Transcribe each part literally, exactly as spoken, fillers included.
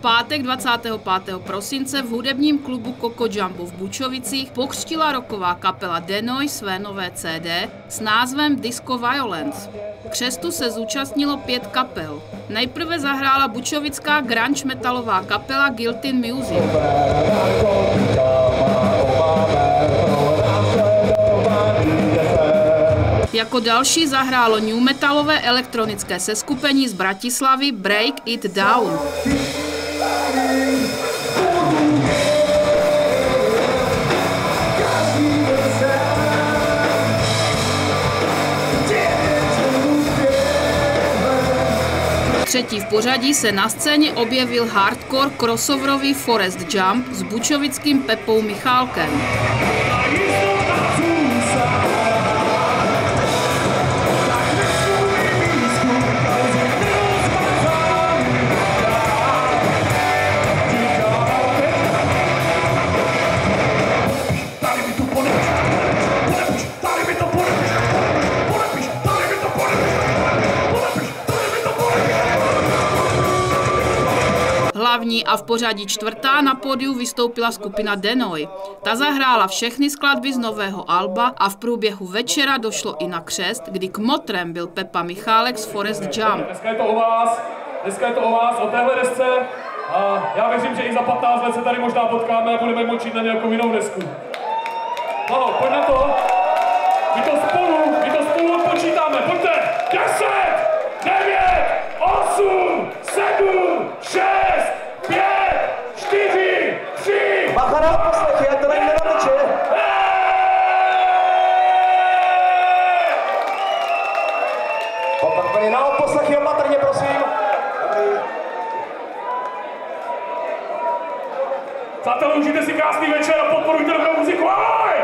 pátek dvacátého pátého prosince v hudebním klubu Coco Jumbo v Bučovicích pokřtila rocková kapela Denoy své nové C D s názvem Disco Violence. Křestu se zúčastnilo pět kapel. Nejprve zahrála bučovická grunge metalová kapela Guilty Music. Jako další zahrálo new metalové elektronické seskupení z Bratislavy Break It Down. Třetí v pořadí se na scéně objevil hardcore crossoverový Forest Jump s bučovickým Pepou Michálkem. Hlavní a v pořadí čtvrtá na pódiu vystoupila skupina Denoy. Ta zahrála všechny skladby z nového alba a v průběhu večera došlo i na křest, kdy kmotrem byl Pepa Michálek z Forest Jump. Dneska je to o vás, dneska je to o vás, o téhle desce a já věřím, že i za patnáct let se tady možná potkáme a budeme močit na nějakou jinou desku. Halo, pojď na to. My to spolu, my to spolu odpočítáme, pojďte. deset, devět, osm, sedm, šest, pět, čtyři, tři. Bacha na poslechy, ať to nejde na meče. Opatrně na odposlechy, opatrně, prosím. Dobrý. Přátelé, užijte si krásný večer a podporujte dobrou muziku. Ahoj!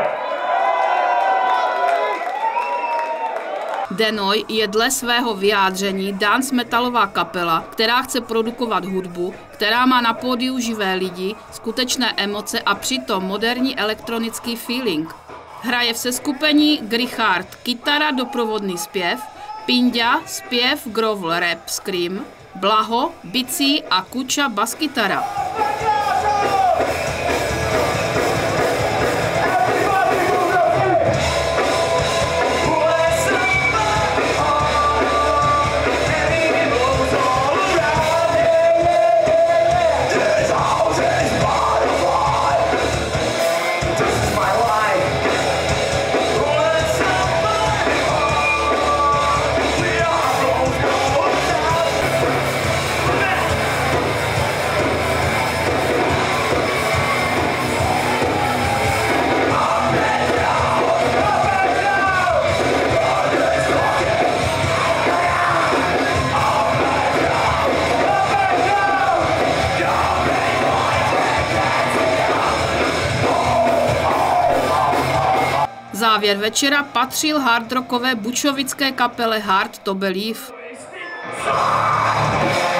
Denoy je dle svého vyjádření dance metalová kapela, která chce produkovat hudbu, která má na pódiu živé lidi, skutečné emoce a přitom moderní elektronický feeling. Hraje v seskupení Grichard kytara, doprovodný zpěv, Pinďa zpěv, growl, rap, scream, Blaho, bicí a Kuča baskytara. Závěr večera patřil hardrockové bučovické kapele Hard to Believe.